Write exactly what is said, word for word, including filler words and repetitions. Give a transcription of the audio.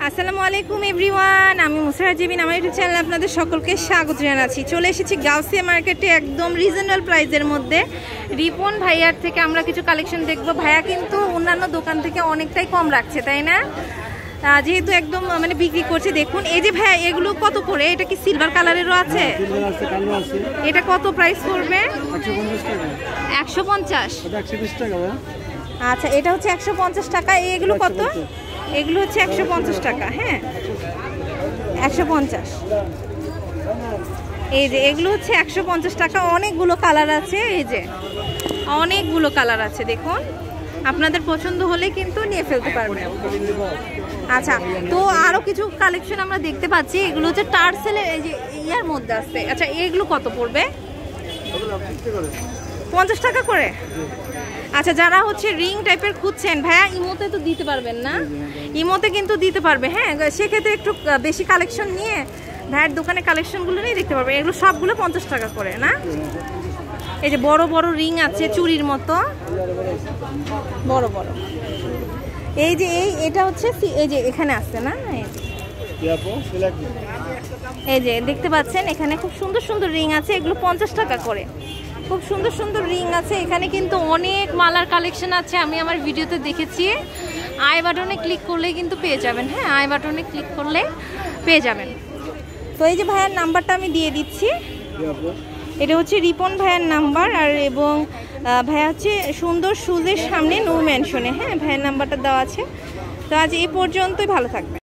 আসসালামু আলাইকুম এভরিওয়ান, আমি মুসরা জিবিন। আমার ইউটিউব চ্যানেলে আপনাদের সকলকে স্বাগত জানাচ্ছি। চলে এসেছি গাউসিয়া মার্কেটে একদম রিজনেবল প্রাইসের মধ্যে। রিপন ভাইয়ার থেকে আমরা কিছু কালেকশন দেখব। ভাইয়া কিন্তু অন্যান্য দোকান থেকে অনেকটাই কম রাখছে, তাই না? যেহেতু একদম মানে বিক্রি করছে। দেখুন এই যে ভাইয়া, এগুলো কত করে? এটা কি সিলভার কালারেরও আছে? এটা কত প্রাইস পড়বে? একশো পঞ্চাশ। আচ্ছা, এটা হচ্ছে একশো পঞ্চাশ টাকা। এগুলো কত? এগুলো হচ্ছে একশো পঞ্চাশ টাকা। হ্যাঁ, একশো পঞ্চাশ। এই যে এগুলো হচ্ছে একশো পঞ্চাশ টাকা। অনেকগুলো কালার আছে, এই যে অনেকগুলো কালার আছে। দেখুন, আপনাদের পছন্দ হলে কিন্তু নিয়ে ফেলতে পারবেন। আচ্ছা, তো আরো কিছু কালেকশন আমরা দেখতে পাচ্ছি। এগুলো হচ্ছে টার্সেলের, এই যে ইয়ার মধ্যে আছে। আচ্ছা, এগুলো কত পড়বে? পঞ্চাশ টাকা করে। আচ্ছা, যারা হচ্ছে রিং টাইপের খুঁজছেন, ভাইয়া ইমোতে তো দিতে পারবেন না? ইমোতে কিন্তু দিতে পারবে। হ্যাঁ, সেক্ষেত্রে একটু বেশি কালেকশন নিয়ে ভাইয়ের দোকানে কালেকশনগুলো নিয়ে দেখতে পারবে। এগুলো সবগুলো পঞ্চাশ টাকা করে না? এই যে বড় বড় রিং আছে, চুরির মতো বড় বড়। এই যে এই এটা হচ্ছে, এই যে এখানে আছে না, এই যে দেখতে পাচ্ছেন এখানে খুব সুন্দর সুন্দর রিং আছে। এগুলো পঞ্চাশ টাকা করে। খুব সুন্দর সুন্দর রিং আছে এখানে, কিন্তু অনেক মালার কালেকশন আছে। আমি আমার ভিডিওতে দেখেছি। আই বাটনে ক্লিক করলে কিন্তু পেয়ে যাবেন। হ্যাঁ, আই বাটনে ক্লিক করলে পেয়ে যাবেন। তো এই যে ভাইয়ার নাম্বারটা আমি দিয়ে দিচ্ছি। এটা হচ্ছে রিপন ভাইয়ার নাম্বার। আর এবং ভাইয়া হচ্ছে সুন্দর সুজের সামনে নো মেনশনে। হ্যাঁ, ভাইয়ার নাম্বারটা দেওয়া আছে। তো আজ এই পর্যন্তই, ভালো থাকবে।